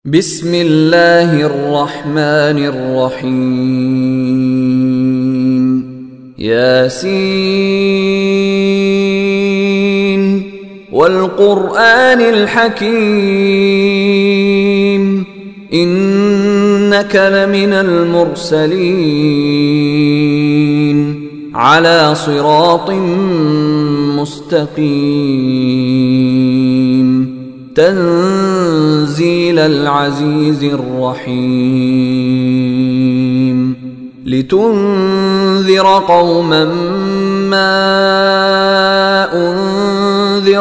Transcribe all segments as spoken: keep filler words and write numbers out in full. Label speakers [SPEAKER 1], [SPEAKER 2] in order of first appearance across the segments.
[SPEAKER 1] بسم الله الرحمن الرحيم ياسين والقرآن الحكيم إنك لمن المرسلين على صراط مستقيم تنزيل العزيز الرحيم لتنذر قوما ما أنذر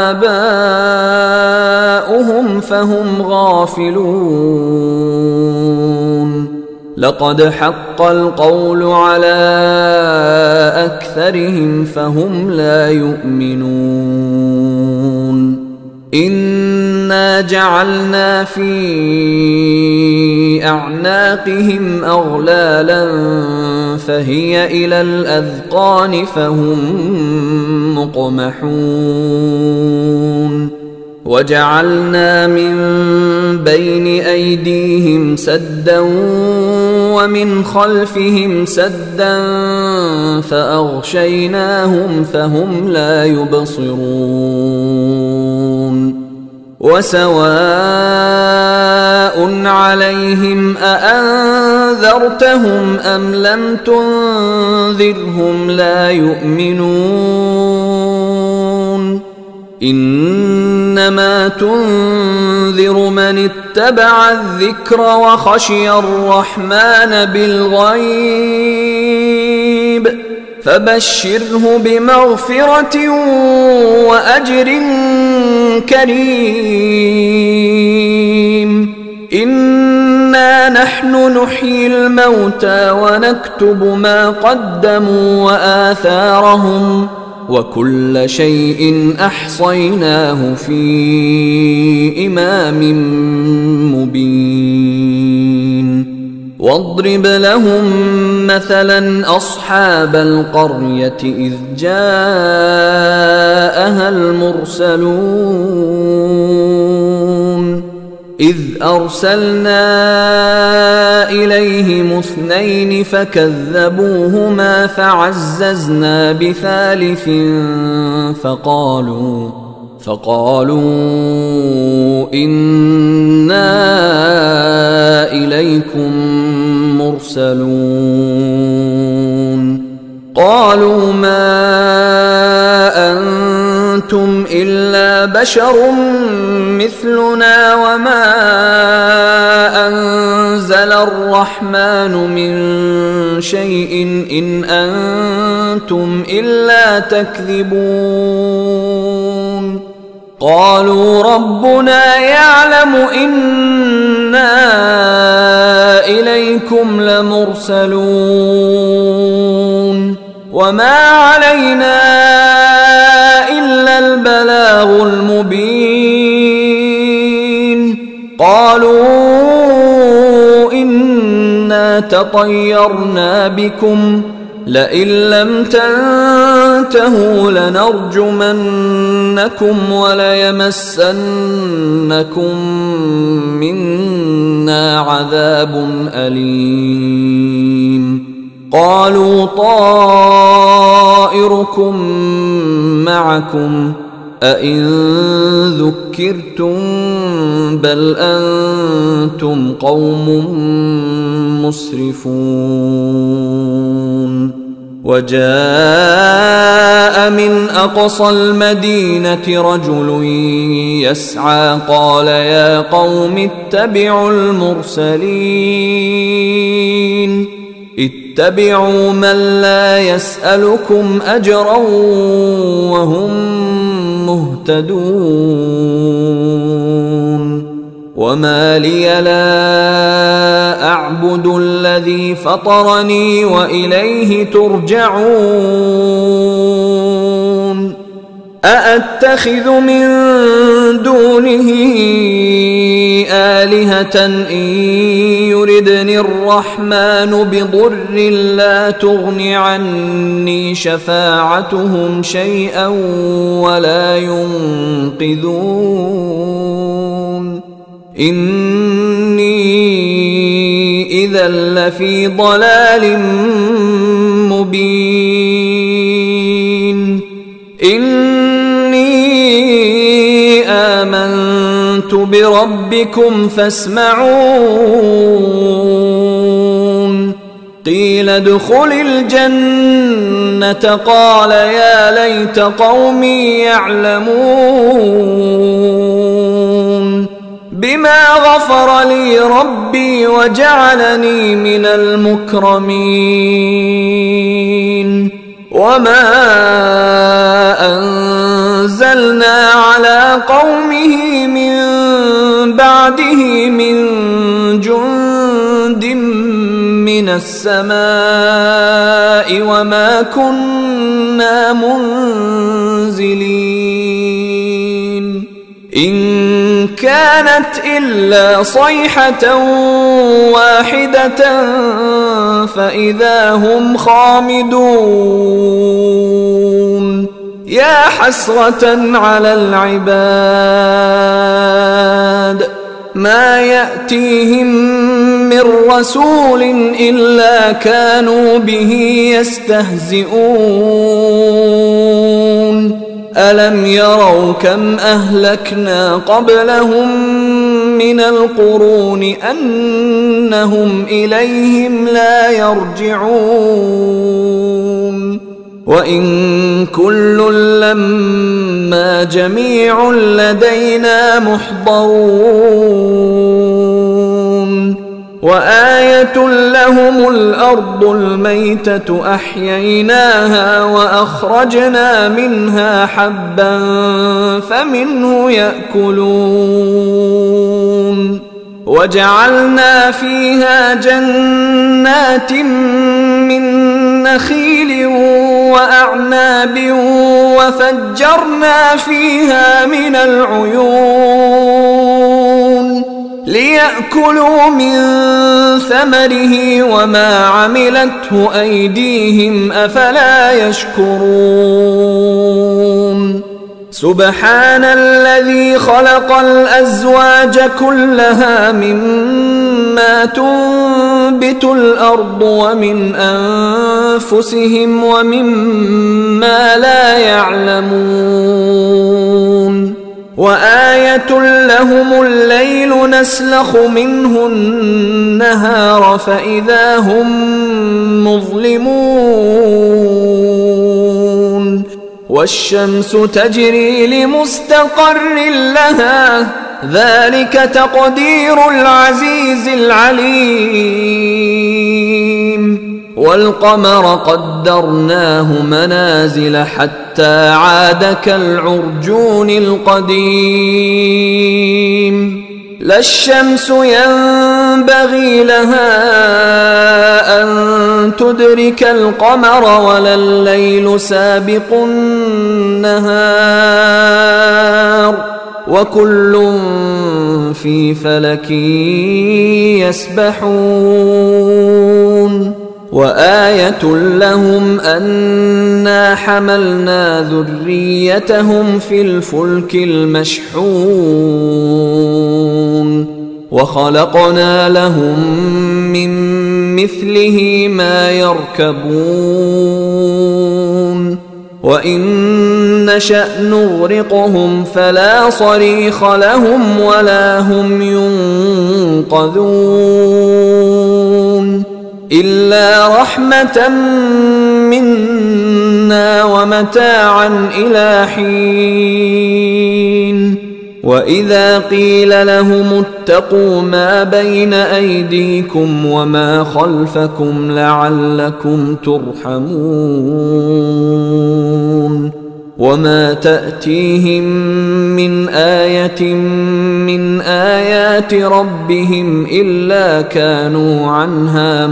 [SPEAKER 1] آباؤهم فهم غافلون لقد حق القول على أكثرهم فهم لا يؤمنون إنا جعلنا في أعناقهم أغلالا فهي إلى الأذقان فهم مقمحون وجعلنا من بين أيديهم سدا ومن خلفهم سدا فأغشيناهم فهم لا يبصرون وسواء عليهم أأنذرتهم أم لم تنذرهم لا يؤمنون إنما تنذر من اتبع الذكر وخشي الرحمن بالغيب فبشره بمغفرة وأجر كريم إنا نحن نحيي الموتى ونكتب ما قدموا وآثارهم وكل شيء أحصيناه في إمام مبين واضرب لهم مثلا أصحاب القرية إذ جاءها المرسلون إذ أرسلنا إليهم اثنين فكذبوهما فعززنا بثالث فقالوا فقالوا إنا إليكم مرسلون قالوا ما أنتم إلا بشر مثلنا وما أنزل الرحمن من شيء إن أنتم إلا تكذبون قالوا ربنا يعلم إنا إليكم لمرسلون وما علينا إلا البلاغ المبين قالوا إنا تطيرنا بكم لئن لم تنتهوا لنرجمنكم وليمسنكم منا عذاب أليم قالوا طائركم معكم أئن ذكرتم بل أنتم قوم مسرفون وجاء من أقصى المدينة رجل يسعى قال يا قوم اتبعوا المرسلين اتبعوا من لا يسألكم أجرا وهم مهتدون وما لي لا أعبد الذي فطرني وإليه ترجعون أأتخذ من دونه آلهة إن يردني الرحمن بضر لا تغن عني شفاعتهم شيئا ولا ينقذون إن إذا لفي ضلال مبين إني آمنت بربكم فاسمعون قيل ادخل الجنة قال يا ليت قومي يعلمون بما غفر لي ربي وجعلني من المكرمين وما أنزلنا على قومه من بعده من جند من السماء وما كنا منزلين إن كانت إلا صيحة واحدة فإذا هم خامدون يا حسرة على العباد ما يأتيهم من رسول إلا كانوا به يستهزئون ألم يروا كم أهلكنا قبلهم من القرون أنهم إليهم لا يرجعون وإن كل لما جميع لدينا محضرون وآية لهم الأرض الميتة أحييناها وأخرجنا منها حبا فمنه يأكلون وجعلنا فيها جنات من نخيل وأعناب وفجرنا فيها من العيون ليأكلوا من ثمره وما عملته أيديهم أفلا يشكرون سبحان الذي خلق الأزواج كلها مما تنبت الأرض ومن أنفسهم ومما لا يعلمون وآية لهم الليل نسلخ منه النهار فإذا هم مظلمون والشمس تجري لمستقر لها ذلك تقدير العزيز العليم والقمر قدرناه منازل حتى عاد كالعرجون القديم لا الشمس ينبغي لها أن تدرك القمر ولا الليل سابق النهار وكل في فلك يسبحون وآية لهم أنا حملنا ذريتهم في الفلك المشحون وخلقنا لهم من مثله ما يركبون وإن نشأ نغرقهم فلا صريخ لهم ولا هم ينقذون إلا رحمة منا ومتاعا إلى حين وإذا قيل لهم اتقوا ما بين أيديكم وما خلفكم لعلكم ترحمون وما تأتيهم من آية من آيات ربهم إلا كانوا عنها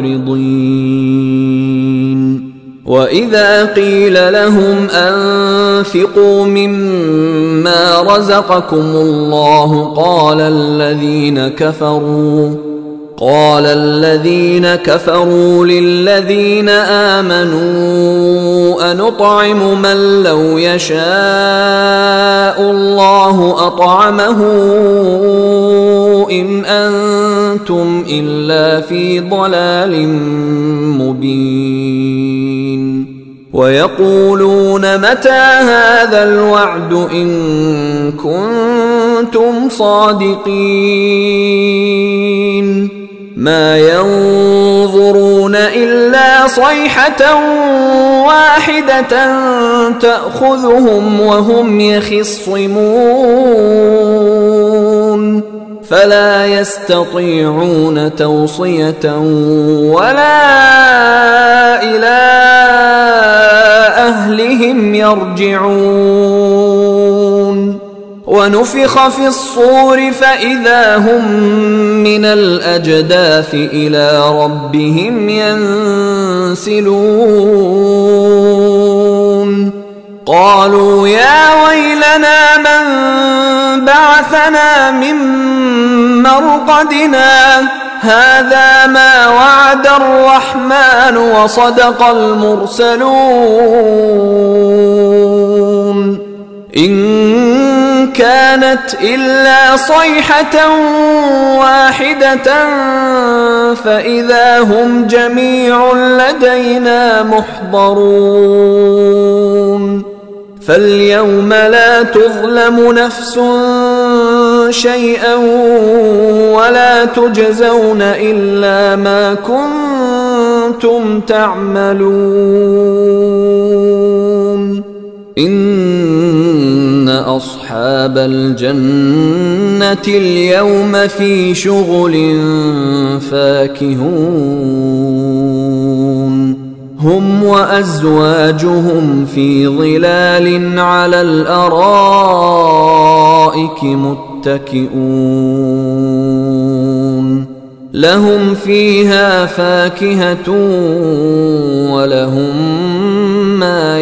[SPEAKER 1] معرضين وإذا قيل لهم أنفقوا مما رزقكم الله قال الذين كفروا قال الذين كفروا للذين آمنوا أنطعم من لو يشاء الله أطعمه إن أنتم إلا في ضلال مبين ويقولون متى هذا الوعد إن كنتم صادقين ما ينظرون إلا صيحة واحدة تأخذهم وهم يخصمون فلا يستطيعون توصية ولا إلى أهلهم يرجعون ونفخ في الصور فإذا هم من الأجداث إلى ربهم ينسلون قالوا يا ويلنا من بعثنا من مرقدنا هذا ما وعد الرحمن وصدق المرسلون إن كانت إلا صيحة واحدة فإذا هم جميع لدينا محضرون فاليوم لا تظلم نفس شيئا ولا تجزون إلا ما كنتم تعملون إن أصحاب الجنة اليوم في شغل فاكهون هم وأزواجهم في ظلال على الأرائك متكئون لهم فيها فاكهة ولهم ما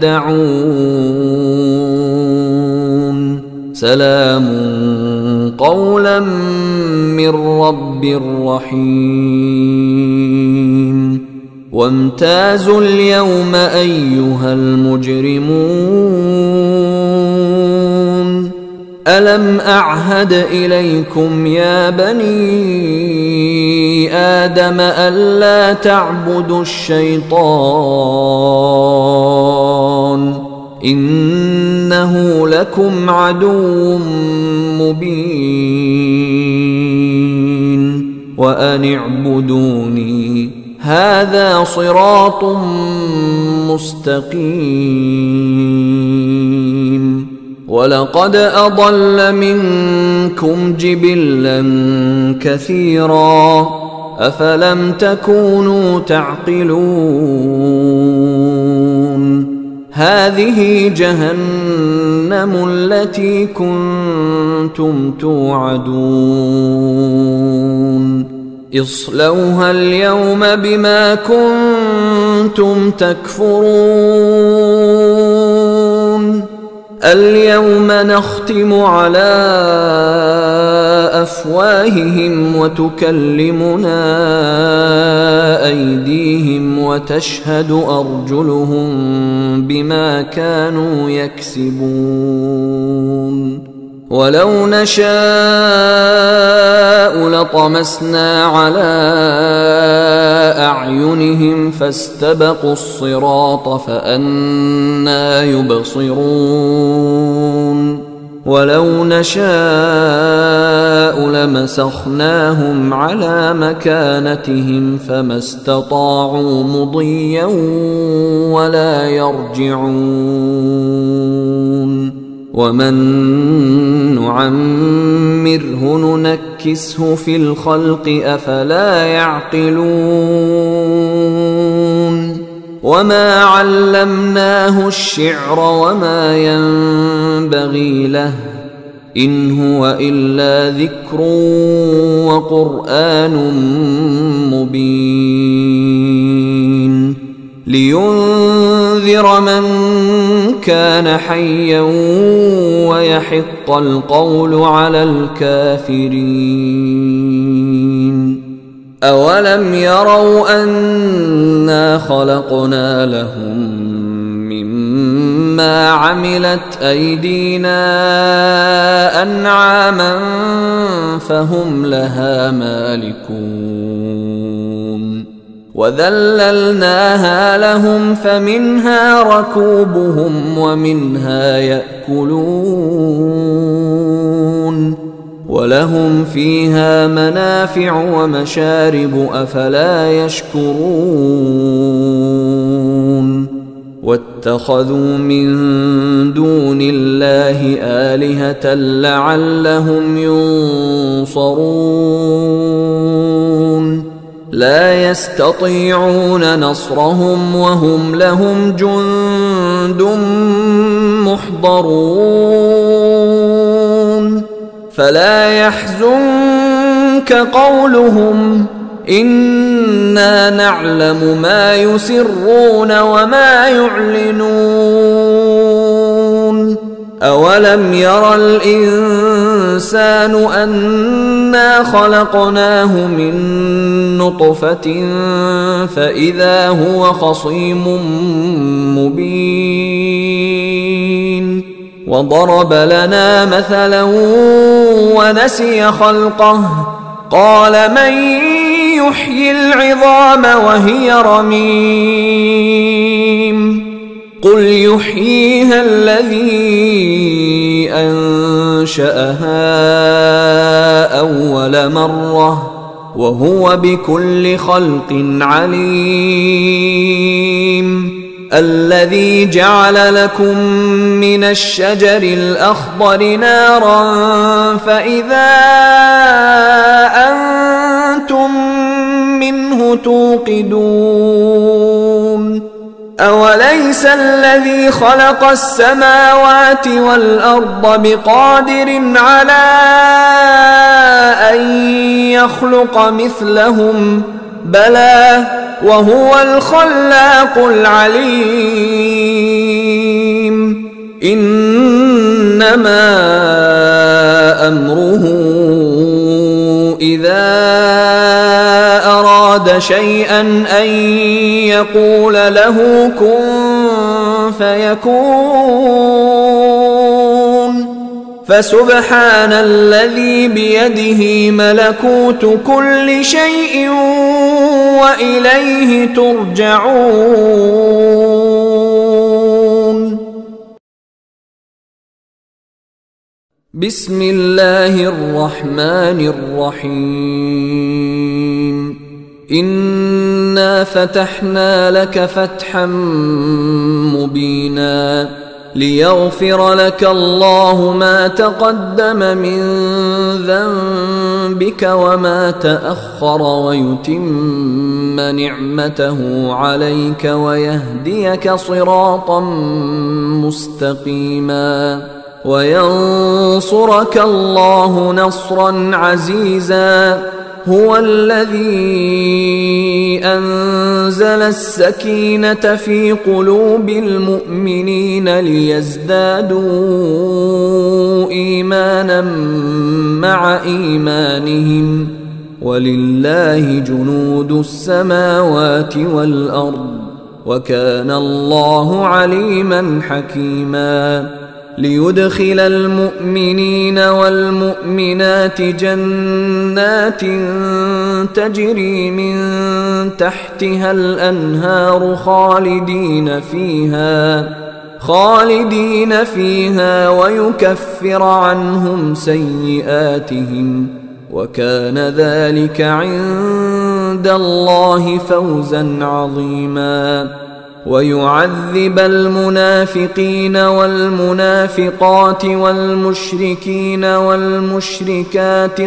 [SPEAKER 1] يدعون سلام قولا من رب رحيم وامتازوا اليوم أيها المجرمون ألم أعهد إليكم يا بني آدم ألا تعبدوا الشيطان إنه لكم عدو مبين وأن اعبدوني هذا صراط مستقيم ولقد أضل منكم جبلا كثيرا أفلم تكونوا تعقلون هذه جهنم التي كنتم توعدون اصلوها اليوم بما كنتم تكفرون اليوم نختم على أفواههم وتكلمنا أيديهم وتشهد أرجلهم بما كانوا يكسبون ولو نشاء لطمسنا على أعينهم فاستبقوا الصراط فأنى يبصرون ولو نشاء لمسخناهم على مكانتهم فما استطاعوا مضيا ولا يرجعون ومن نعمره ننكسه في الخلق أفلا يعقلون وما علمناه الشعر وما ينبغي له إن هو إلا ذكر وقرآن مبين لينذر من كان حيا ويحق القول على الكافرين أولم يروا أنا خلقنا لهم مما عملت أيدينا أنعاما فهم لها مالكون وذللناها لهم فمنها ركوبهم ومنها يأكلون ولهم فيها منافع ومشارب أفلا يشكرون واتخذوا من دون الله آلهة لعلهم ينصرون لا يستطيعون نصرهم وهم لهم جند محضرون فلا يحزنك قولهم إنا نعلم ما يسرون وما يعلنون أولم ير الإنسان أنا خلقناه من نطفة فإذا هو خصيم مبين وضرب لنا مثلا ونسي خلقه قال من يحيي العظام وهي رميم قل يحييها الذي أنشأها أول مرة وهو بكل خلق عليم الذي جعل لكم من الشجر الأخضر نارا فإذا أنتم منه توقدون أوليس الذي خلق السماوات والأرض بقادر على أن يخلق مثلهم بلى وهو الخلاق العليم إنما أمره إذا أراد شيئا أن يقول له كن فيكون فسبحان الذي بيده ملكوت كل شيء وإليه ترجعون بسم الله الرحمن الرحيم إنا فتحنا لك فتحا مبينا ليغفر لك الله ما تقدم من ذنبك وما تأخر ويتم نعمته عليك ويهديك صراطا مستقيما وينصرك الله نصرا عزيزا هو الذي أنزل السكينة في قلوب المؤمنين ليزدادوا إيمانا مع إيمانهم ولله جنود السماوات والأرض وكان الله عليما حكيما ليدخل المؤمنين والمؤمنات جنات تجري من تحتها الأنهار خالدين فيها خالدين فيها ويكفر عنهم سيئاتهم وكان ذلك عند الله فوزا عظيما ويعذب المنافقين والمنافقات والمشركين والمشركات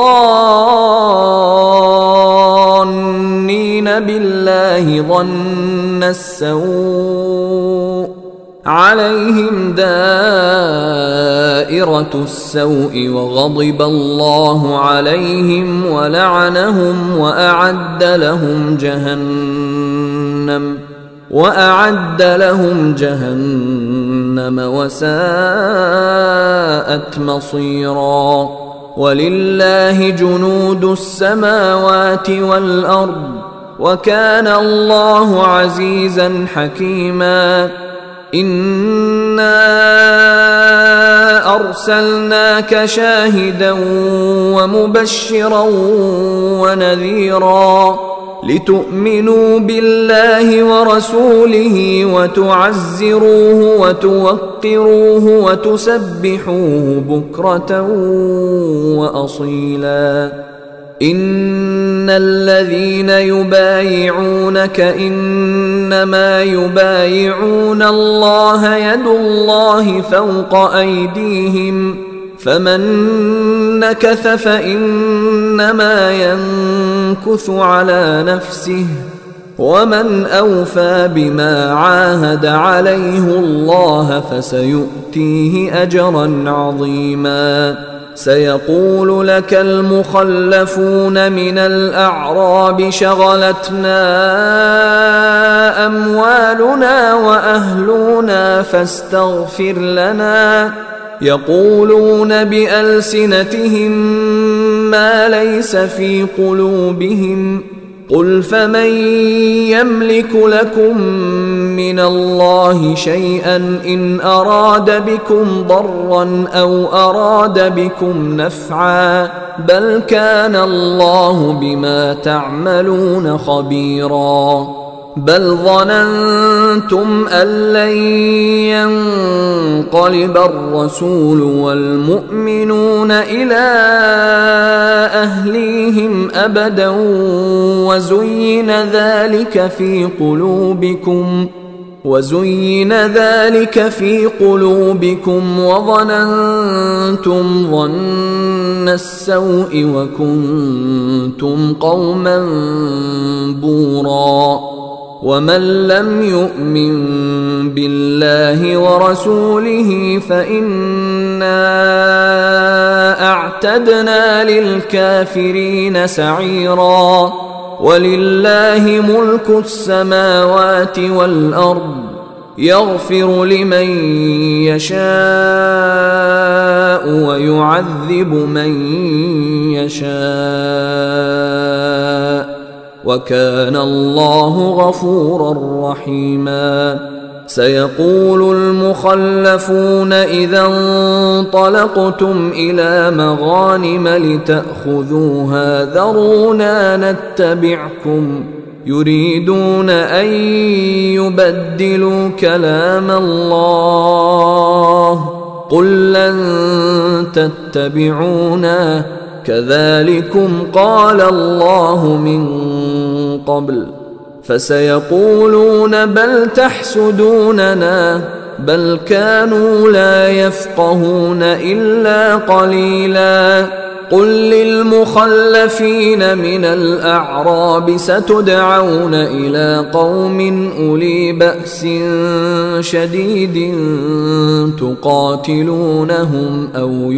[SPEAKER 1] الظانين بالله ظن السوء عليهم دائرة السوء وغضب الله عليهم ولعنهم وأعد لهم جهنم وأعد لهم جهنم وساءت مصيرا ولله جنود السماوات والأرض وكان الله عزيزا حكيما إنا أرسلناك شاهدا ومبشرا ونذيرا لتؤمنوا بالله ورسوله وتعزروه وتوقروه وتسبحوه بكرة وأصيلا إن الذين يبايعونك إنما يبايعون الله يد الله فوق أيديهم فمن نكث فإنما ينكث على نفسه ومن أوفى بما عاهد عليه الله فسيؤتيه أجرا عظيما سيقول لك المخلفون من الأعراب شغلتنا أموالنا وأهلنا فاستغفر لنا يقولون بألسنتهم ما ليس في قلوبهم قل فمن يملك لكم من الله شيئا إن أراد بكم ضرا أو أراد بكم نفعا بل كان الله بما تعملون خبيرا بل ظننتم أن لن ينقلب الرسول والمؤمنون إلى أهليهم أبدا وزين ذلك في قلوبكم وزين ذلك في قلوبكم وظننتم ظن السوء وكنتم قوما بورا ومن لم يؤمن بالله ورسوله فإنا أعتدنا للكافرين سعيرا ولله ملك السماوات والأرض يغفر لمن يشاء ويعذب من يشاء وكان الله غفورا رحيما سيقول المخلفون إذا انطلقتم إلى مغانم لتأخذوها ذرونا نتبعكم يريدون أن يبدلوا كلام الله قل لن تتبعونا كذلكم قال الله من قبل فسيقولون بل تحسدوننا بل كانوا لا يفقهون إلا قليلا قل للمخلفين من الأعراب ستدعون إلى قوم أولي بأس شديد تقاتلونهم أو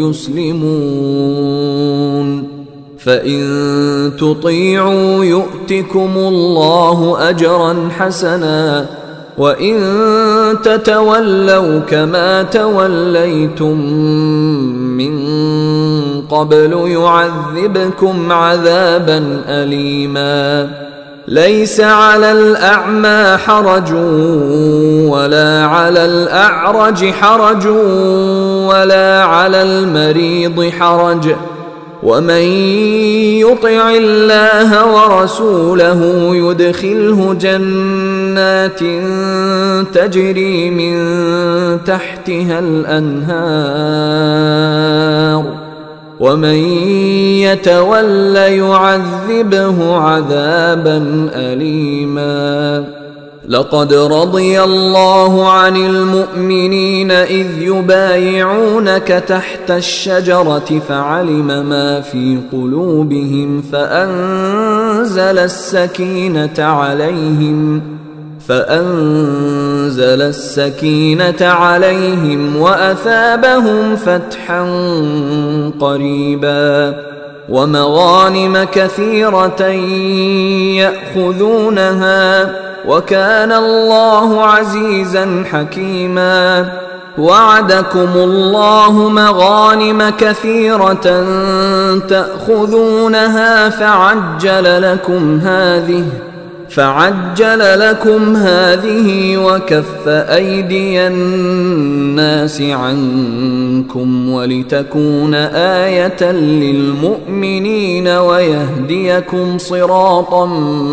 [SPEAKER 1] يسلمون فإن تطيعوا يؤتكم الله أجرا حسنا وإن تتولوا كما توليتم من قبل يعذبكم عذابا أليما ليس على الأعمى حرج ولا على الأعرج حرج ولا على المريض حرج ومن يطع الله ورسوله يدخله جنات تجري من تحتها الأنهار ومن يتول يعذبه عذابا أليما لقد رضي الله عن المؤمنين إذ يبايعونك تحت الشجرة فعلم ما في قلوبهم فأنزل السكينة عليهم فأنزل السكينة عليهم وأثابهم فتحا قريبا ومغانم كثيرة يأخذونها وكان الله عزيزا حكيما وعدكم الله مغانم كثيرة تأخذونها فعجل لكم هذه فعجل لكم هذه وكف أيدي الناس عنكم ولتكون آية للمؤمنين ويهديكم صراطا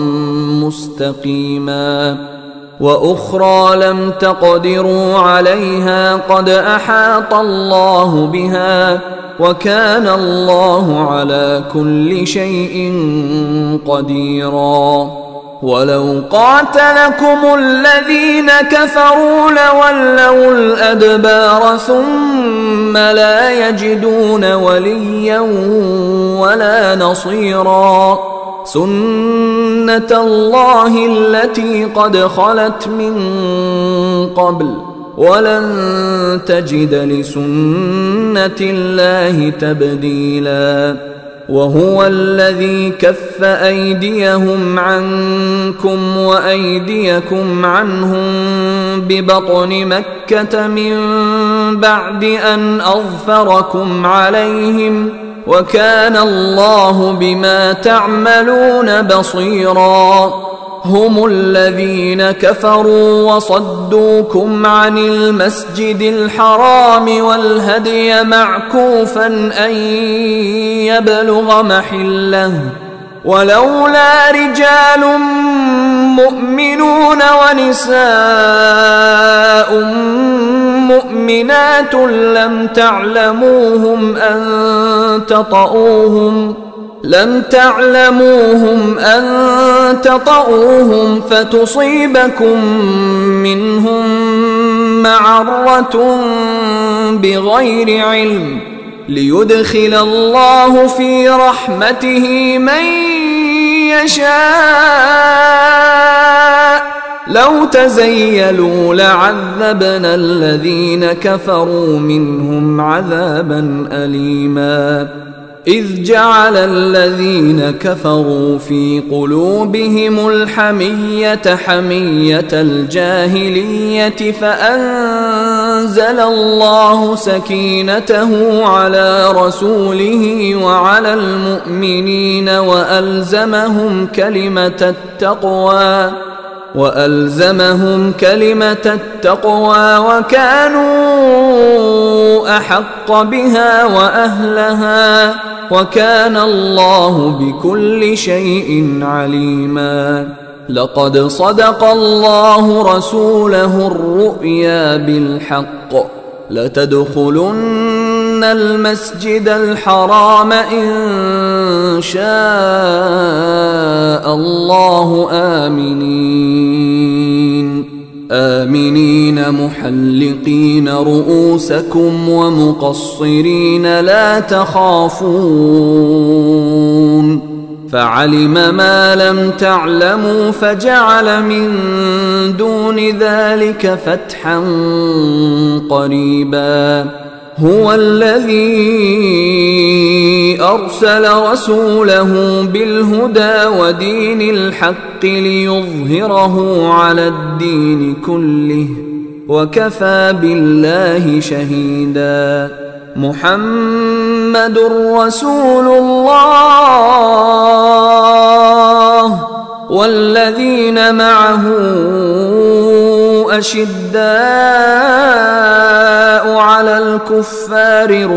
[SPEAKER 1] مستقيما. وأخرى لم تقدروا عليها قد أحاط الله بها وكان الله على كل شيء قديرا. ولو قاتلكم الذين كفروا لولوا الأدبار ثم لا يجدون وليا ولا نصيرا. سنة الله التي قد خلت من قبل ولن تجد لسنة الله تبديلا. وهو الذي كف أيديهم عنكم وأيديكم عنهم ببطن مكة من بعد أن أظفركم عليهم وكان الله بما تعملون بصيرا. هم الذين كفروا وصدوكم عن المسجد الحرام والهدي معكوفا أن يبلغ محله ولولا رجال مؤمنون ونساء مؤمنات لم تعلموهم أن تطؤوهم لم تعلموهم أن تطؤوهم فتصيبكم منهم معرة بغير علم ليدخل الله في رحمته من يشاء. لو تزيلوا لعذبنا الذين كفروا منهم عذابا أليما. إذ جعل الذين كفروا في قلوبهم الحمية حمية الجاهلية فأنزل الله سكينته على رسوله وعلى المؤمنين وألزمهم كلمة التقوى وألزمهم كلمة التقوى وكانوا أحق بها وأهلها وكان الله بكل شيء عليما. لقد صدق الله رسوله الرؤيا بالحق لتدخلن المسجد الحرام إن شاء الله آمنين آمنين محلقين رؤوسكم ومقصرين لا تخافون فعلم ما لم تعلموا فجعل من دون ذلك فتحا قريبا. هو الذي أرسل رسوله بالهدى ودين الحق ليظهره على الدين كله وكفى بالله شهيدا. محمد رسول الله والذين معه أشداء على الكفار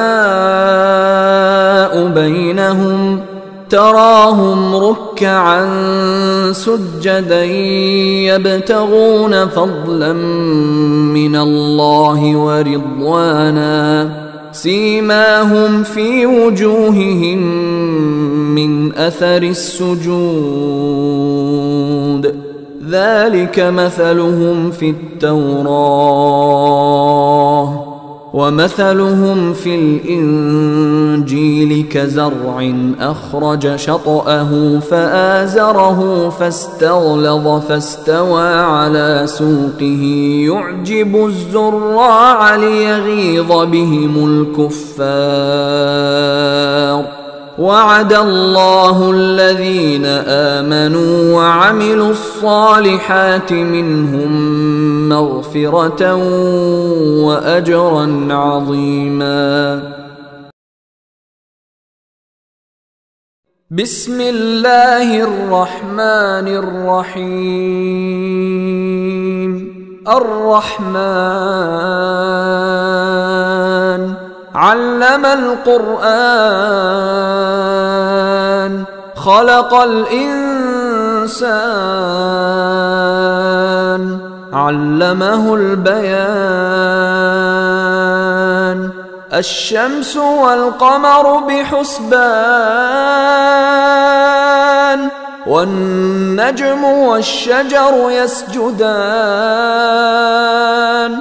[SPEAKER 1] رحماء بينهم تراهم ركعا سجدا يبتغون فضلا من الله ورضوانا سيماهم في وجوههم من أثر السجود ذلك مثلهم في التوراة ومثلهم في الإنجيل كزرع أخرج شطأه فآزره فاستغلظ فاستوى على سوقه يعجب الزراع ليغيظ بهم الكفار وعد الله الذين آمنوا وعملوا الصالحات منهم مغفرة وأجرا عظيما. بسم الله الرحمن الرحيم. الرحمن علم القرآن خلق الإنسان علمه البيان. الشمس والقمر بحسبان والنجم والشجر يسجدان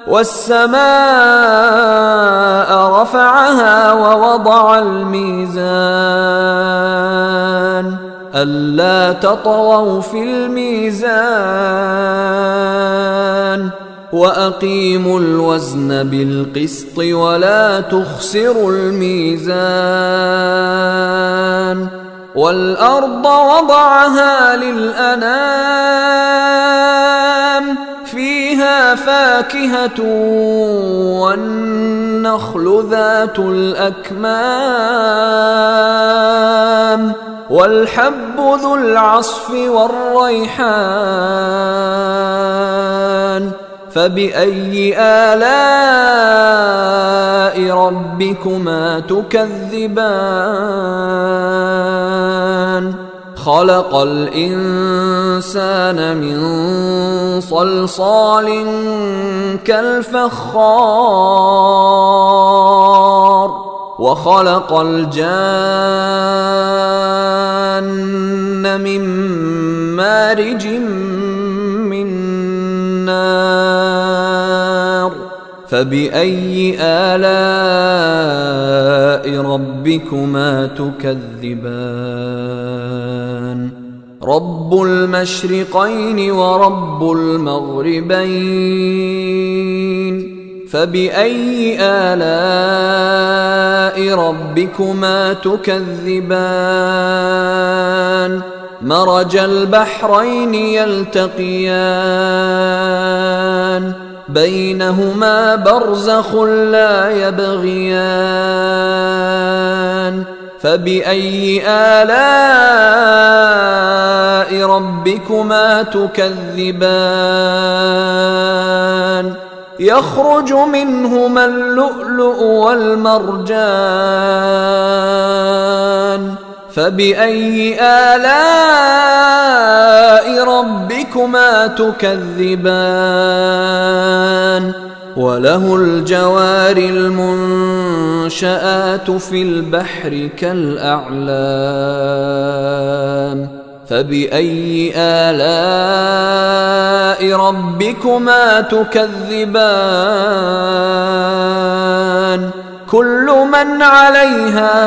[SPEAKER 1] والسماء رفعها ووضع الميزان ألا تطغوا في الميزان وأقيموا الوزن بالقسط ولا تخسروا الميزان. والأرض وضعها للأنام فيها فاكهة والنخل ذات الأكمام والحب ذو العصف والريحان. فبأي آلاء ربكما تكذبان؟ خلق الإنسان من صلصال كالفخار وخلق الجان من مارج من نار. فبأي آلاء ربكما تكذبان؟ رب المشرقين ورب المغربين. فبأي آلاء ربكما تكذبان؟ مرج البحرين يلتقيان بينهما برزخ لا يبغيان. فبأي آلاء ربكما تكذبان؟ يخرج منهما اللؤلؤ والمرجان. فبأي آلاء ربكما تكذبان؟ وله الجوار المنشآت في البحر كالأعلام. فبأي آلاء ربكما تكذبان؟ كل من عليها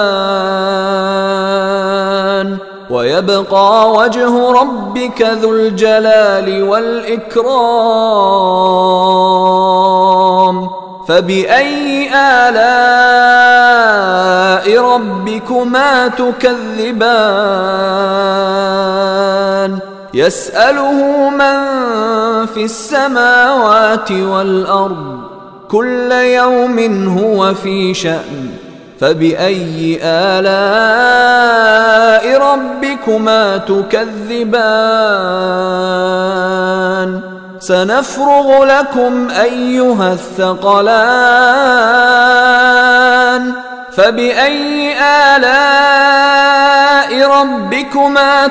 [SPEAKER 1] فان ويبقى وجه ربك ذو الجلال والإكرام. فبأي آلاء ربكما تكذبان؟ يسأله من في السماوات والأرض كل يوم هو في شأن. فبأي آلاء ربكما تكذبان؟ سنفرغ لكم أيها الثقلان. فبأي آلاء ربكما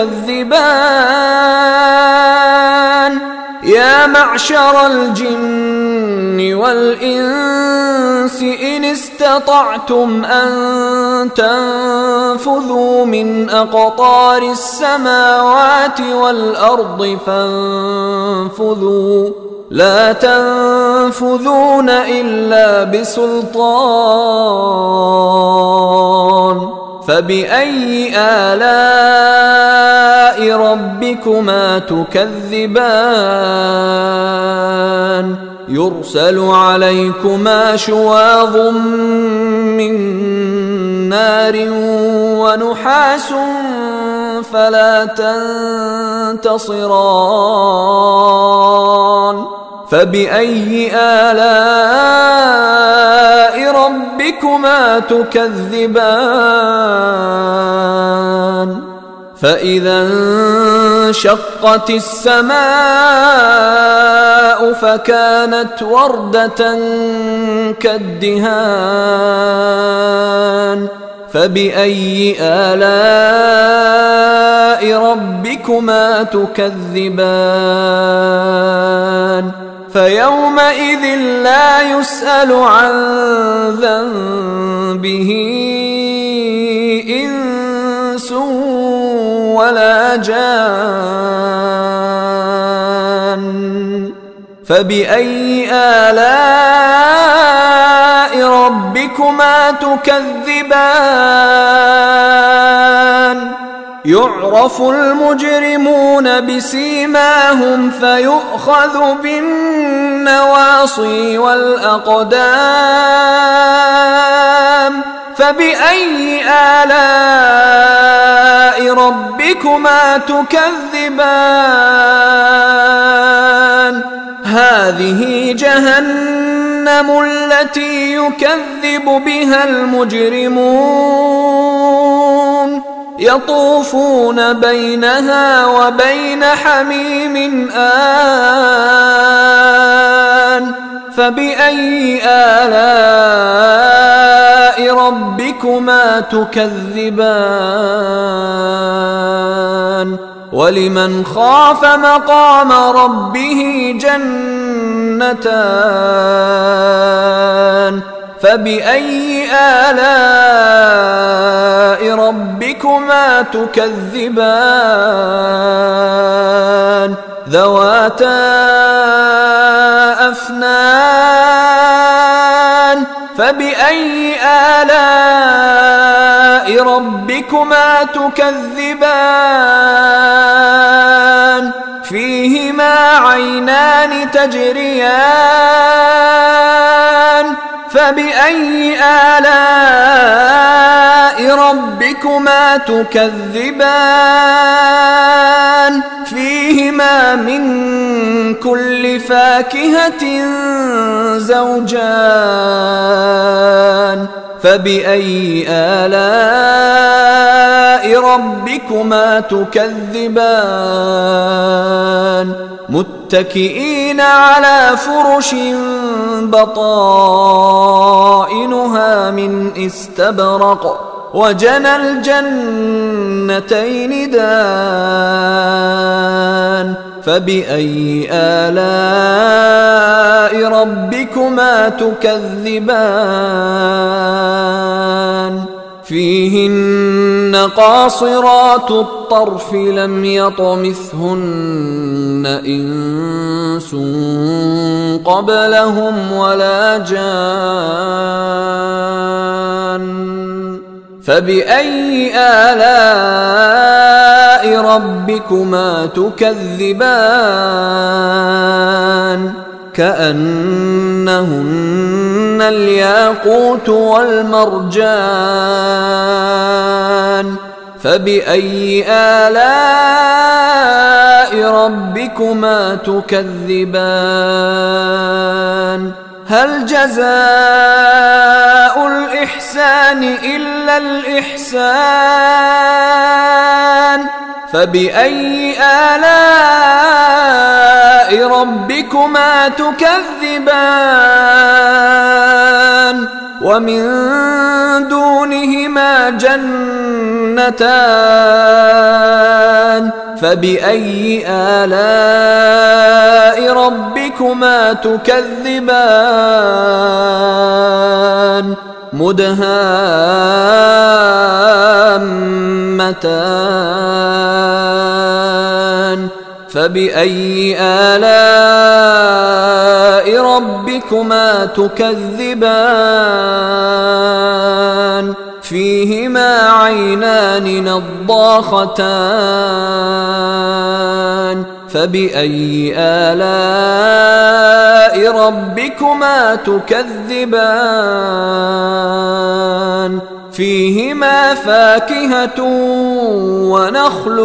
[SPEAKER 1] تكذبان؟ يا معشر الجن والإنس إن استطعتم أن تنفذوا من أقطار السماوات والأرض فانفذوا لا تنفذون إلا بسلطان. فبأي آلاء ربكما تكذبان؟ يرسل عليكما شواظ من نار نار ونحاس فلا تنتصران فبأي آلاء ربكما تكذبان فإذا انشقت السماء فكانت وردة كالدهان فبأي آلاء ربكما تكذبان فيومئذ لا يسأل عن ذنبه إنس ولا جان فبأي آلاء ربكما تكذبان يعرف المجرمون بسيماهم فيؤخذ بالنواصي والأقدام فبأي آلاء ربكما تكذبان هذه جهنم التي يكذب بها المجرمون يطوفون بينها وبين حميم آن فبأي آلاء ربكما تكذبان ولمن خاف مقام ربه جنتان فبأي آلاء ربكما تكذبان ذواتا أفنان فبأي آلاء ربكما تكذبان فيهما عينان تجريان فبأي آلاء ربكما تكذبان فيهما من كل فاكهة زوجان فبأي آلاء ربكما تكذبان متكئين على فرش بطائنها من استبرق وجنى الجنتين دان فبأي آلاء ربكما تكذبان فيهن قاصرات الطرف لم يطمثهن إنس قبلهم ولا جان فبأي آلاء ربكما تكذبان كأنهن الياقوت والمرجان فبأي آلاء ربكما تكذبان هل جزاء الإحسان إلا الإحسان فبأي آلاء ربكما تكذبان ومن دونهما جنتان فبأي آلاء ربكما تكذبان مدهامتان فبأي آلاء ربكما تكذبان فيهما عينان نضاختان فبأي آلاء ربكما تكذبان فيهما فاكهة ونخل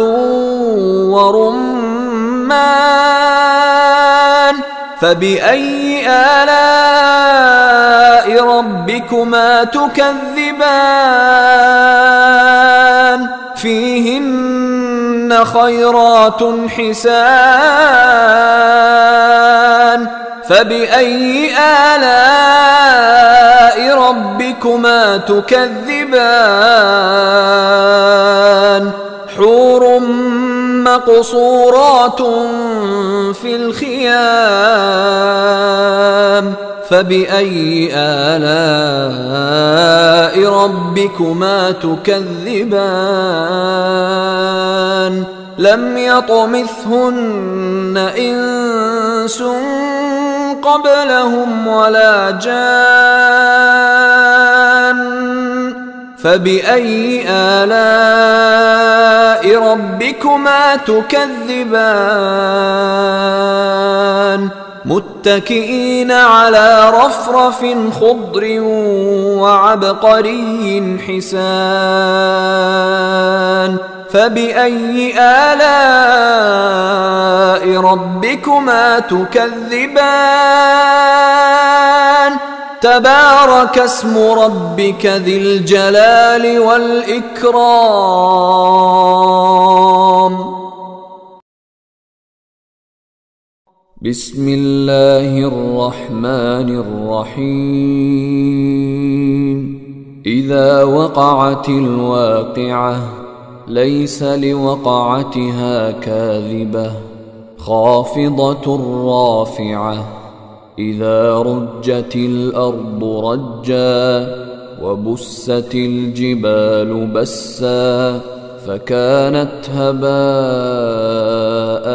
[SPEAKER 1] ورمان فبأي آلاء ربكما تكذبان فيهن خيرات حسان فبأي آلاء ربكما تكذبان حور مقصورات في الخيام فبأي آلاء ربكما تكذبان لم يطمثهن إنس قبلهم ولا جان فبأي آلاء ربكما تكذبان متكئين على رفرف خضر وعبقري حسان فبأي آلاء ربكما تكذبان تبارك اسم ربك ذي الجلال والإكرام بسم الله الرحمن الرحيم إذا وقعت الواقعة ليس لوقعتها كاذبة خافضة رافعة إذا رجت الأرض رجا وبست الجبال بسا فكانت هباء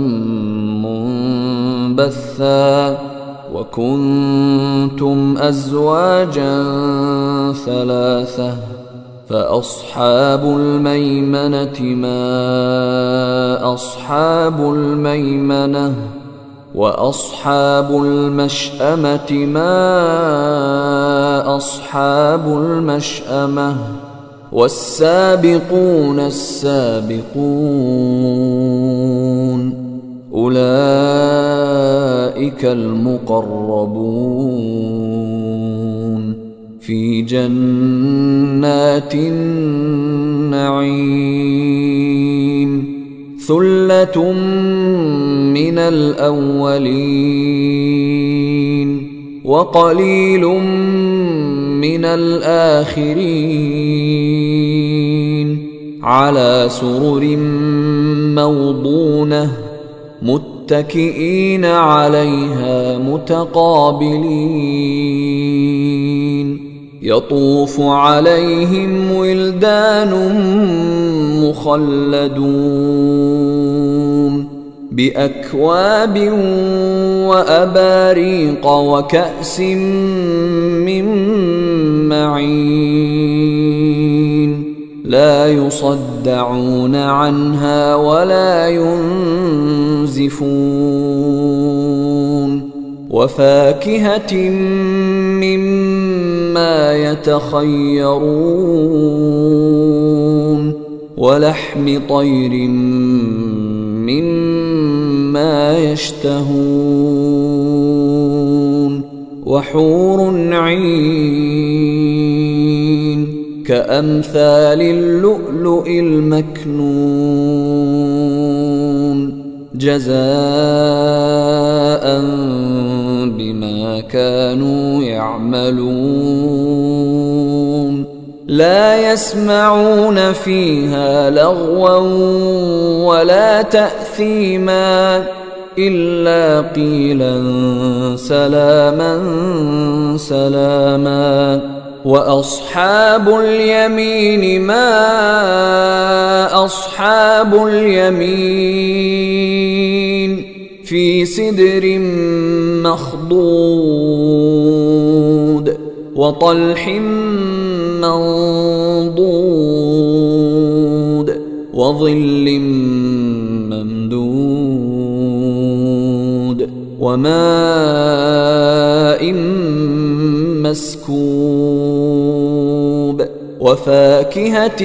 [SPEAKER 1] منبثا وكنتم أزواجا ثلاثة فأصحاب الميمنة ما أصحاب الميمنة وأصحاب المشأمة ما أصحاب المشأمة والسابقون السابقون أولئك المقربون في جنات النعيم ثلة من الأولين وقليل من الآخرين على سرر موضونة متكئين عليها متقابلين يطوف عليهم ولدان مخلدون بأكواب وأباريق وكأس من معين لا يصدعون عنها ولا ينزفون وفاكهة مما يتخيرون ولحم طير مما يشتهون وحور عين كأمثال اللؤلؤ المكنون جزاء بما كانوا يعملون لا يسمعون فيها لغوا ولا تأثيما إلا قيلا سلاما سلاما وأصحاب اليمين ما أصحاب اليمين في سدر مخضود وطلح منضود وظل ممدود وماء مسكوب وفاكهة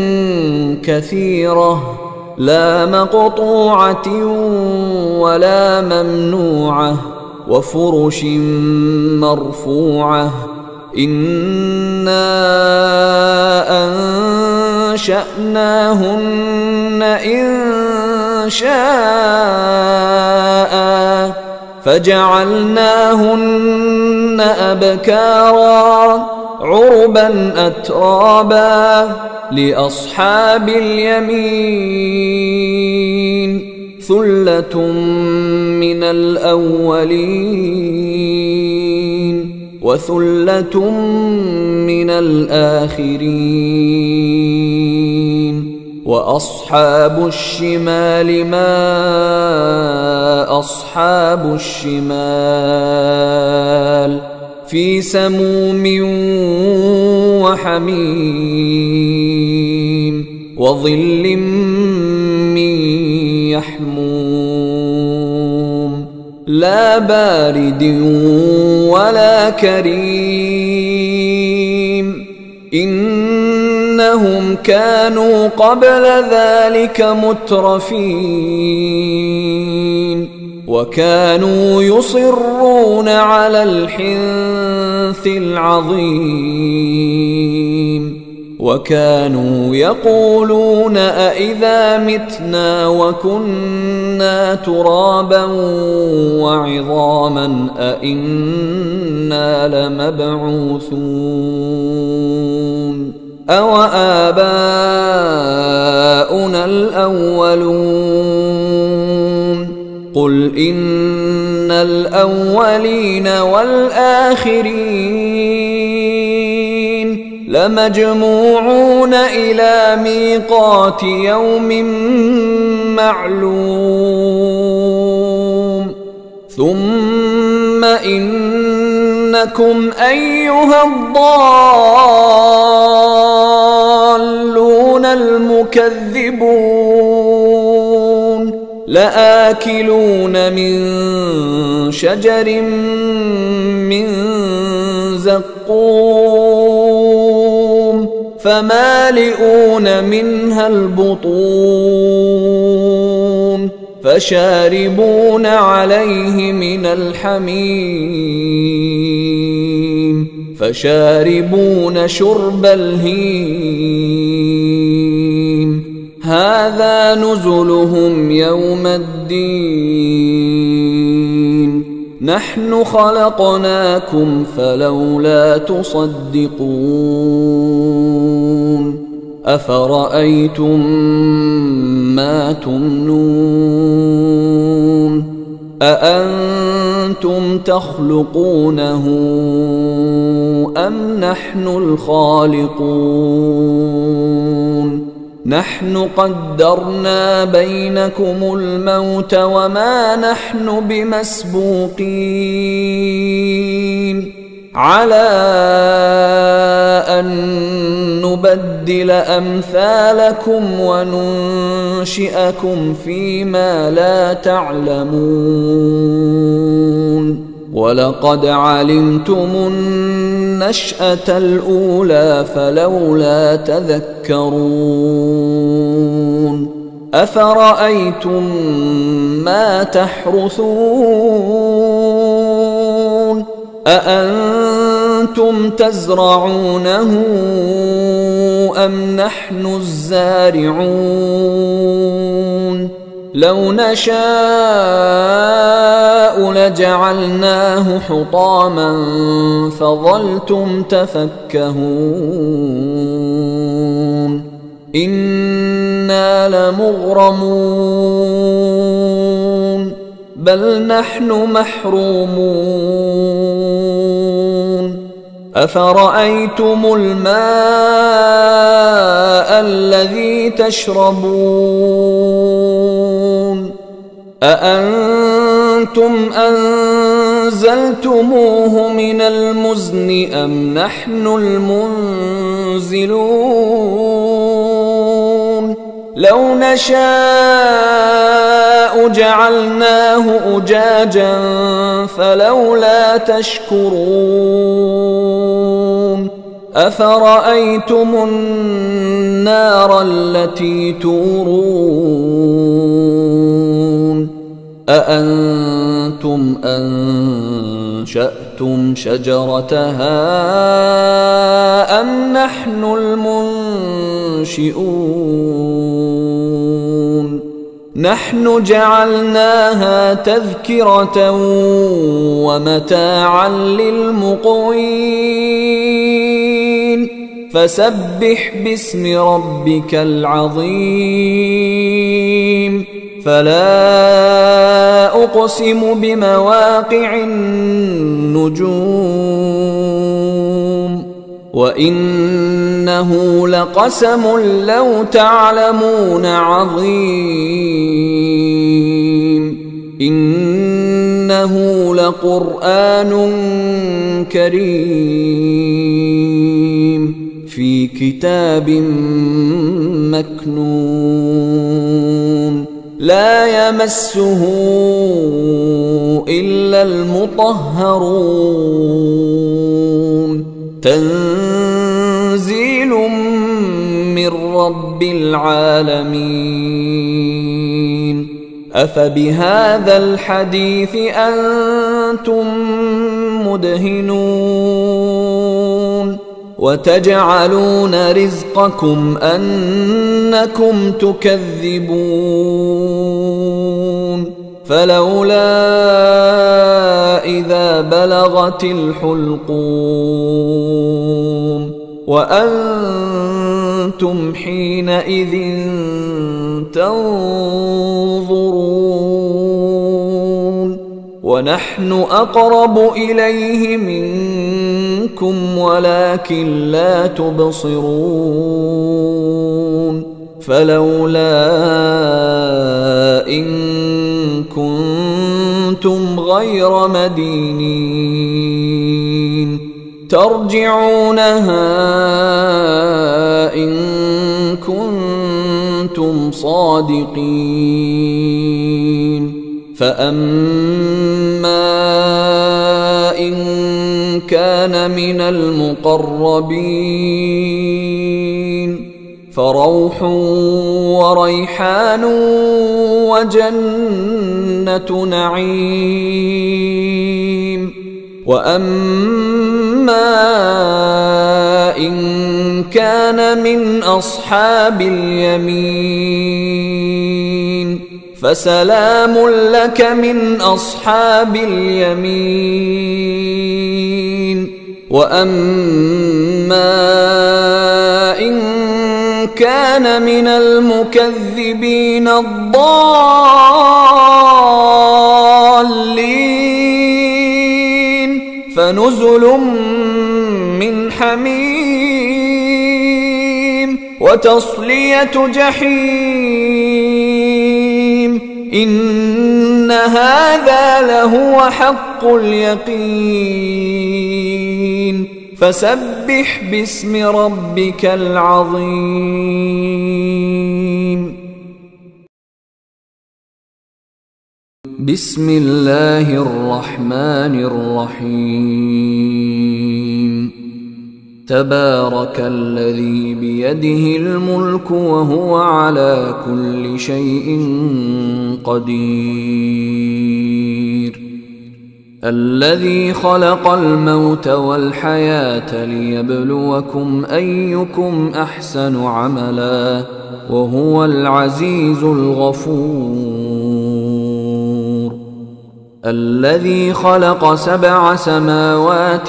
[SPEAKER 1] كثيرة لا مقطوعة ولا ممنوعة وفرش مرفوعة إنا أنشأناهن إن شاء فجعلناهن أبكارا عربا أترابا لأصحاب اليمين ثلة من الأولين وثلة من الآخرين وأصحاب الشمال ما أصحاب الشمال في سموم وحميم وظل من يحموم لا بارد ولا كريم إنهم كانوا قبل ذلك مترفين وكانوا يصرون على الحنث العظيم وكانوا يقولون أإذا متنا وكنا ترابا وعظاما أإنا لمبعوثون أو آباؤنا الأولون قل إن الأولين والآخرين لمجموعون إلى ميقات يوم معلوم ثم إنكم أيها الضالون المكذبون لآكلون من شجر من زقوم فمالئون منها البطون فشاربون عليه من الحميم فشاربون شرب الهيم هذا نزلهم يوم الدين نحن خلقناكم فلولا تصدقون أفرأيتم ما تمنون أأنتم تخلقونه أم نحن الخالقون نحن قدرنا بينكم الموت وما نحن بمسبوقين على أن نبدل أمثالكم وننشئكم فيما لا تعلمون ولقد علمتم النشأة الأولى فلولا تذكرون أفرأيتم ما تحرثون أأنتم تزرعونه أم نحن الزارعون لو نشاء لجعلناه حطاما فظلتم تفكهون إنا لمغرمون بل نحن محرومون أفرأيتم الماء الذي تشربون أأنتم أنزلتموه من المزن أم نحن المنزلون لو نشاء جعلناه أجاجا فلولا تشكرون أفرأيتم النار التي تورون أأنتم أنشأتم شجرتها أم نحن المنشئون نحن جعلناها تذكرة ومتاعا للمقوين فسبح باسم ربك العظيم فلا أقسم بمواقع النجوم وإنه لقسم لو تعلمون عظيم إنه لقرآن كريم في كتاب مكنون لا يمسه إلا المطهرون تنزيل من رب العالمين أفبهذا الحديث أنتم مدهنون وتجعلون رزقكم أنكم تكذبون فلولا إذا بلغت الحلقوم وأنتم حينئذ تنظرون ونحن أقرب إليه منكم ولكن لا تبصرون فلولا إن كنتم غير مدينين ترجعونها إن كنتم صادقين فأما إن كان من المقربين فروح وريحان وجنة نعيم وأما إن كان من أصحاب اليمين فسلام لك من أصحاب اليمين وأما إن كان من المكذبين الضالين فنزل من حميم وتصلية جحيم إن هذا لهو حق اليقين فسبح باسم ربك العظيم بسم الله الرحمن الرحيم تبارك الذي بيده الملك وهو على كل شيء قدير الذي خلق الموت والحياة ليبلوكم أيكم أحسن عملا وهو العزيز الغفور الذي خلق سبع سماوات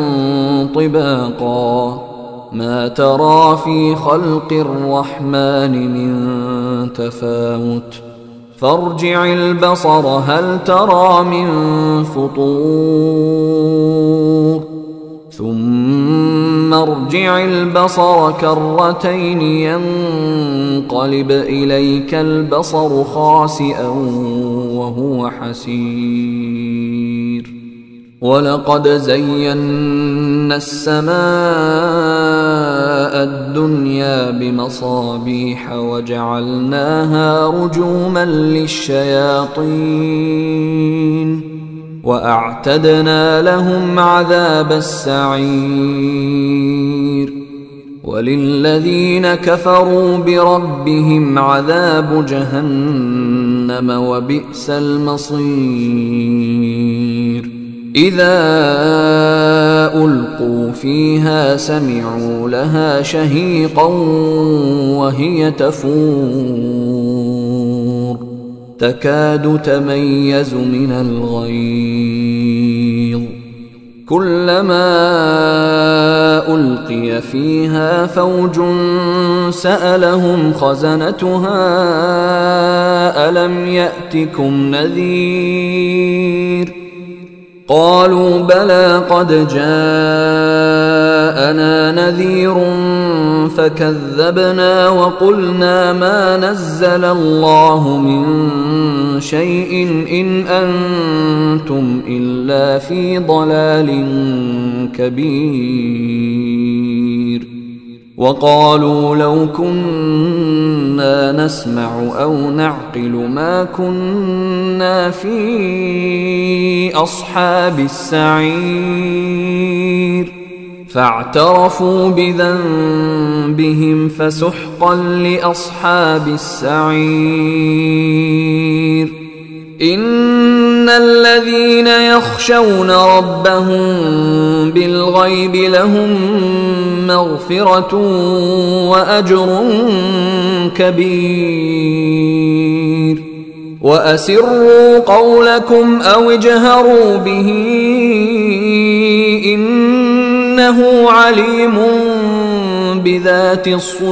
[SPEAKER 1] طباقا ما ترى في خلق الرحمن من تفاوت فارجع البصر هل ترى من فطور ثم ارجع البصر كرتين ينقلب إليك البصر خاسئا وهو حسير ولقد زينا السماء الدنيا بمصابيح وجعلناها رجوما للشياطين وأعتدنا لهم عذاب السعير وللذين كفروا بربهم عذاب جهنم وبئس المصير إذا ألقوا فيها سمعوا لها شهيقا وهي تفور تكاد تميز من الغيظ كلما ألقي فيها فوج سألهم خزنتها ألم يأتكم نذير قالوا بلى قد جاءنا نذير فكذبنا وقلنا ما نزل الله من شيء إن أنتم إلا في ضلال كبير وقالوا لو كنا نسمع أو نعقل ما كنا في أصحاب السعير فاعترفوا بذنبهم فسحقا لأصحاب السعير إن الذين يخشون ربهم بالغيب لهم مغفرة وأجر كبير وأسروا قولكم أو اجهروا به إنه عليم بذات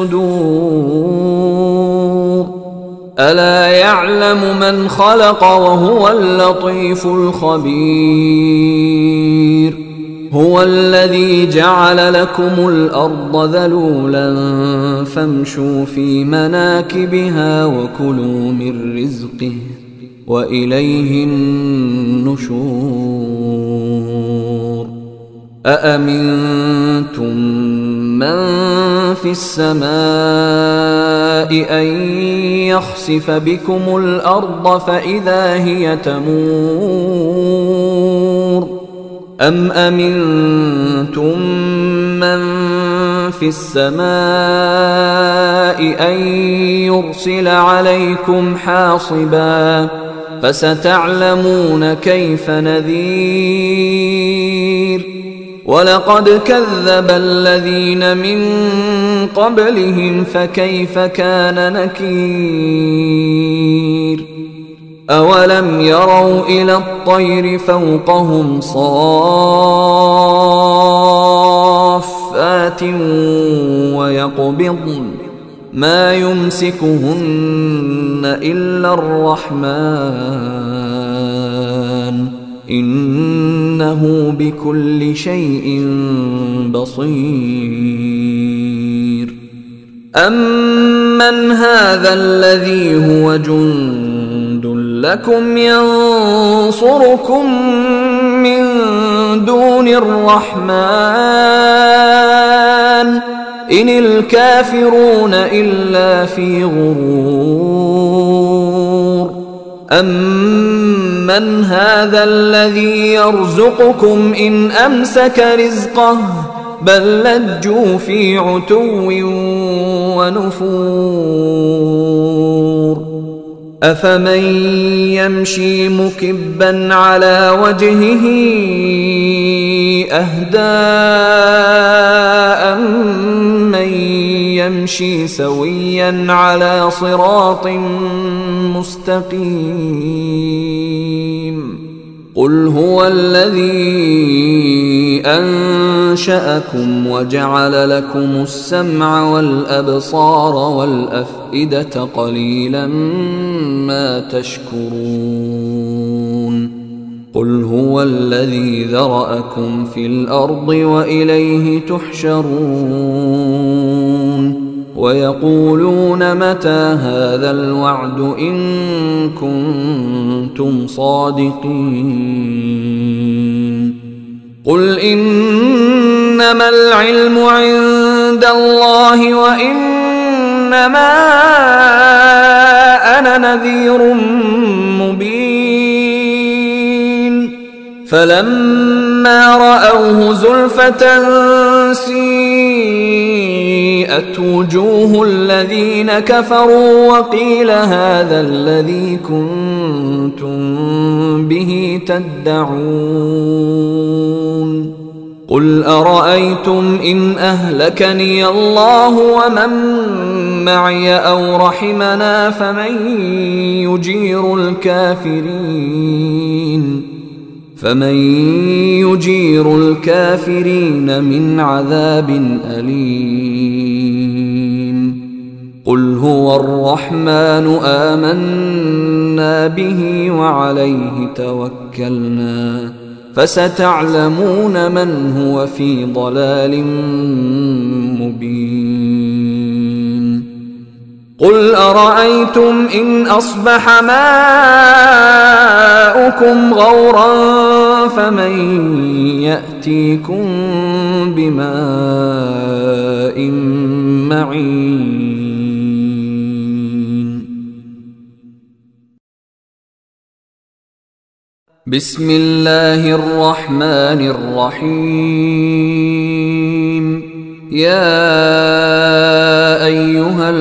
[SPEAKER 1] الصدور ألا يعلم من خلق وهو اللطيف الخبير هو الذي جعل لكم الأرض ذلولا فامشوا في مناكبها وكلوا من رزقه وإليه النشور أأمنتم من في السماء أن يخسف بكم الأرض فإذا هي تمور أم أمنتم من في السماء أن يرسل عليكم حاصبا فستعلمون كيف نذير ولقد كذب الذين من قبلهم فكيف كان نكير أولم يروا إلى الطير فوقهم صافات ويقبضن ما يمسكهن إلا الرحمن إنه بكل شيء بصير أمن هذا الذي هو جند لكم ينصركم من دون الرحمن إن الكافرون إلا في غرور أمن هذا الذي يرزقكم إن أمسك رزقه بل لجوا في عتو ونفور أفمن يمشي مكبا على وجهه أهدى أمن يمشي سويا على صراط مستقيم قل هو الذي أنشأكم وجعل لكم السمع والأبصار والأفئدة قليلا ما تشكرون قل هو الذي ذرأكم في الأرض وإليه تحشرون ويقولون متى هذا الوعد إن كنتم صادقين قل إنما العلم عند الله وإنما أنا نذير مبين فلما فلما رأوه زلفة سيئت وجوه الذين كفروا وقيل هذا الذي كنتم به تدعون قل أرأيتم إن أهلكني الله ومن معي أو رحمنا فمن يجير الكافرين فمن يجير الكافرين من عذاب أليم قل هو الرحمن آمنا به وعليه توكلنا فستعلمون من هو في ضلال مبين قل أرأيتم إن أصبح ماؤكم غورا فمن يأتيكم بماء معين بسم الله الرحمن الرحيم يا أيها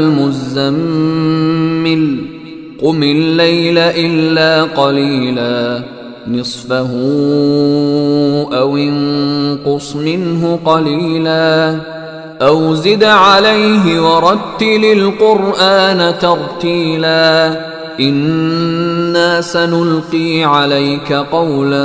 [SPEAKER 1] المزمل قم الليل إلا قليلا نصفه أو انقص منه قليلا أو زد عليه ورتل القرآن ترتيلا إنا سنلقي عليك قولا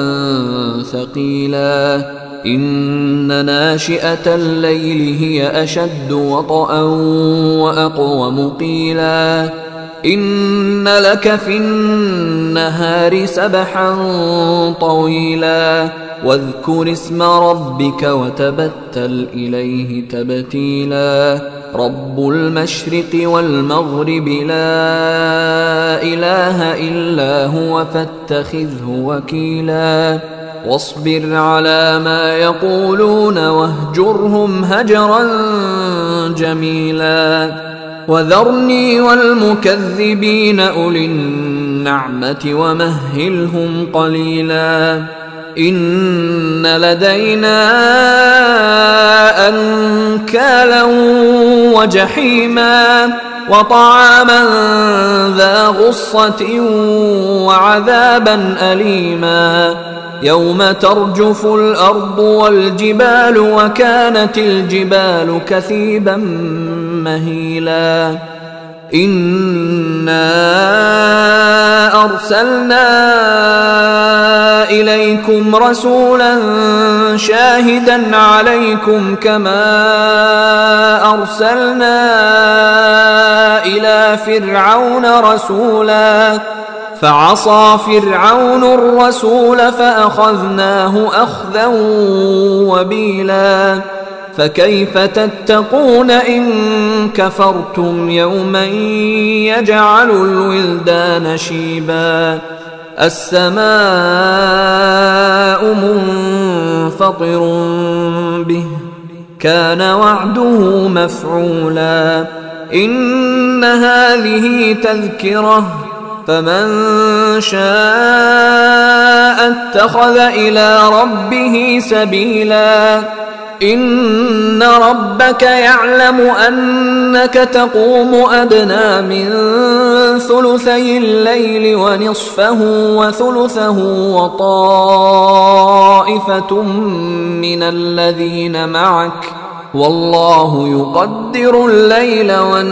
[SPEAKER 1] ثقيلا إن ناشئة الليل هي أشد وطئا وأقوم قيلا إن لك في النهار سبحا طويلا واذكر اسم ربك وتبتل إليه تبتيلا رب المشرق والمغرب لا إله إلا هو فاتخذه وكيلا واصبر على ما يقولون واهجرهم هجرا جميلا وذرني والمكذبين أولي النعمة ومهلهم قليلا إن لدينا أنكالا وجحيما وطعاما ذا غصة وعذابا أليما يوم ترجف الأرض والجبال وكانت الجبال كثيبا مهيلا إنا أرسلنا إليكم رسولا شاهدا عليكم كما أرسلنا إلى فرعون رسولا فعصى فرعون الرسول فأخذناه أخذا وبيلا فكيف تتقون إن كفرتم يوما يجعل الولدان شيبا السماء منفطر به كان وعده مفعولا إن هذه تذكرة فمن شاء اتخذ إلى ربه سبيلا إن ربك يعلم أنك تقوم أدنى من ثلثي الليل ونصفه وثلثه وطائفة من الذين معك والله يقدر الليل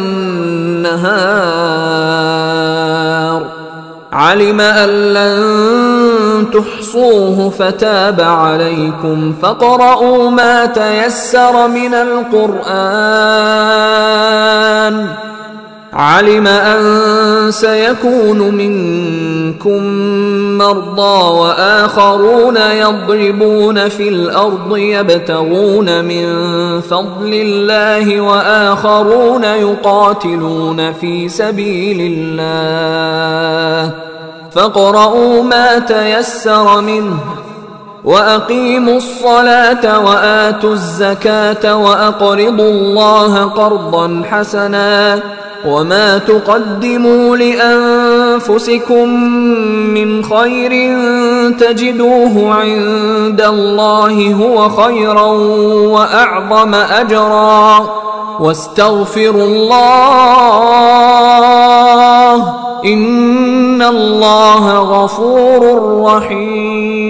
[SPEAKER 1] والنهار علم أن لن تحصوه فتاب عليكم فاقرؤوا ما تيسر من القرآن علم أن سيكون منكم مرضى وآخرون يضربون في الأرض يبتغون من فضل الله وآخرون يقاتلون في سبيل الله فاقرؤوا ما تيسر منه وأقيموا الصلاة وآتوا الزكاة وأقرضوا الله قرضا حسنا وما تقدموا لأنفسكم أنفسكم من خير تجدوه عند الله هو خيرا وأعظم أجرا واستغفروا الله إن الله غفور رحيم.